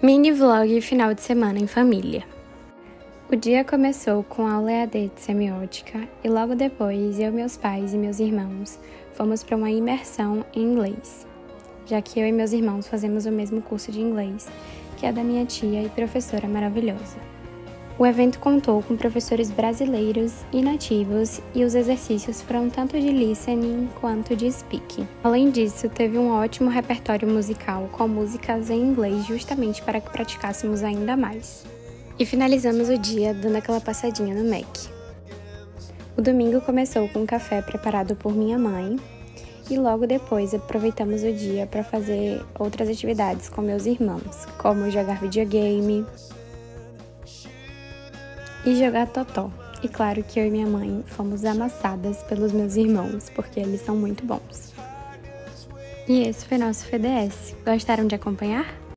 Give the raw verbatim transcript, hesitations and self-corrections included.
Mini vlog final de semana em família. O dia começou com aula E A D de semiótica e logo depois eu, meus pais e meus irmãos fomos para uma imersão em inglês, já que eu e meus irmãos fazemos o mesmo curso de inglês, que é da minha tia e professora maravilhosa. O evento contou com professores brasileiros e nativos e os exercícios foram tanto de listening quanto de speaking. Além disso, teve um ótimo repertório musical com músicas em inglês justamente para que praticássemos ainda mais. E finalizamos o dia dando aquela passadinha no Mac. O domingo começou com um café preparado por minha mãe e logo depois aproveitamos o dia para fazer outras atividades com meus irmãos, como jogar videogame e jogar totó. E claro que eu e minha mãe fomos amassadas pelos meus irmãos, porque eles são muito bons. E esse foi nosso F D S. Gostaram de acompanhar?